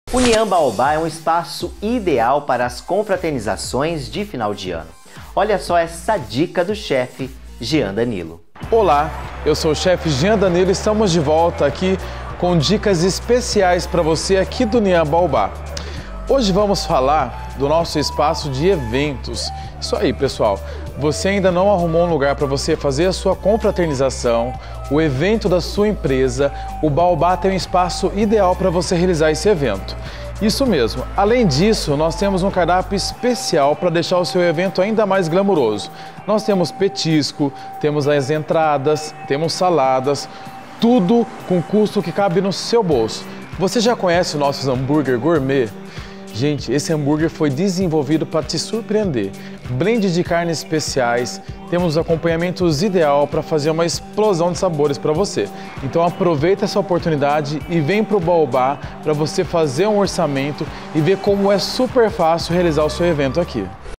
O Nian Baobá é um espaço ideal para as confraternizações de final de ano. Olha só essa dica do chefe Jean Danilo. Olá, eu sou o chefe Jean Danilo e estamos de volta aqui com dicas especiais para você aqui do Nian Baobá. Hoje vamos falar do nosso espaço de eventos. Isso aí, pessoal. Você ainda não arrumou um lugar para você fazer a sua confraternização, o evento da sua empresa, o Baobá tem um espaço ideal para você realizar esse evento. Isso mesmo. Além disso, nós temos um cardápio especial para deixar o seu evento ainda mais glamuroso. Nós temos petisco, temos as entradas, temos saladas, tudo com custo que cabe no seu bolso. Você já conhece o nosso hambúrguer gourmet? Gente, esse hambúrguer foi desenvolvido para te surpreender. Blend de carnes especiais, temos acompanhamentos ideal para fazer uma explosão de sabores para você. Então aproveita essa oportunidade e vem para o Baobá para você fazer um orçamento e ver como é super fácil realizar o seu evento aqui.